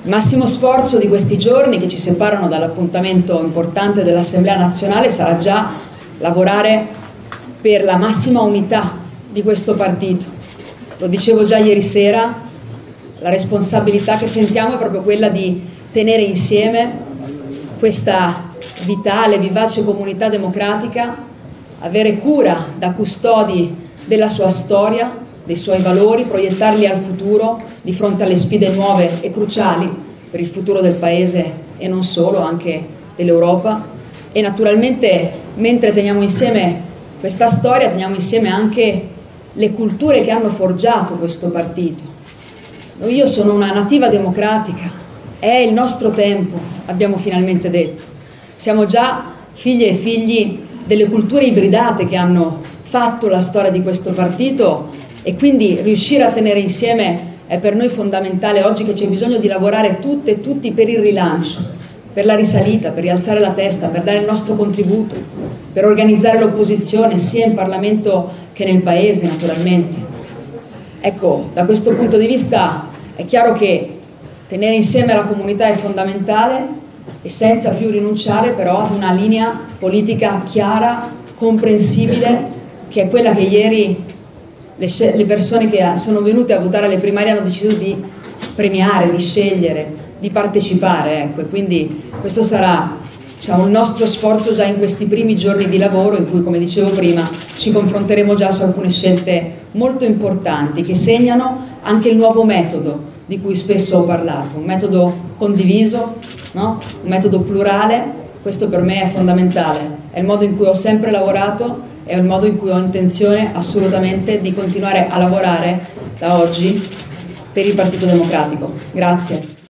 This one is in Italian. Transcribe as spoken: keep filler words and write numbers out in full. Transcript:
Il massimo sforzo di questi giorni che ci separano dall'appuntamento importante dell'Assemblea nazionale sarà già lavorare per la massima unità di questo partito. Lo dicevo già ieri sera, la responsabilità che sentiamo è proprio quella di tenere insieme questa vitale, vivace comunità democratica, avere cura da custodi della sua storia, dei suoi valori, proiettarli al futuro di fronte alle sfide nuove e cruciali per il futuro del Paese e non solo, anche dell'Europa. E naturalmente, mentre teniamo insieme questa storia, teniamo insieme anche le culture che hanno forgiato questo partito. Io sono una nativa democratica, è il nostro tempo, abbiamo finalmente detto. Siamo già figlie e figli delle culture ibridate che hanno fatto la storia di questo partito, e quindi riuscire a tenere insieme è per noi fondamentale oggi, che c'è bisogno di lavorare tutte e tutti per il rilancio, per la risalita, per rialzare la testa, per dare il nostro contributo, per organizzare l'opposizione sia in Parlamento che nel Paese, naturalmente. Ecco, da questo punto di vista è chiaro che tenere insieme la comunità è fondamentale, e senza più rinunciare però ad una linea politica chiara, comprensibile, che è quella che ieri le, le persone che sono venute a votare alle primarie hanno deciso di premiare, di scegliere, di partecipare, ecco. E quindi questo sarà, diciamo, il nostro sforzo già in questi primi giorni di lavoro, in cui, come dicevo prima, ci confronteremo già su alcune scelte molto importanti che segnano anche il nuovo metodo di cui spesso ho parlato, un metodo condiviso, no? Un metodo plurale. Questo per me è fondamentale, è il modo in cui ho sempre lavorato, è il modo in cui ho intenzione assolutamente di continuare a lavorare da oggi per il Partito Democratico. Grazie.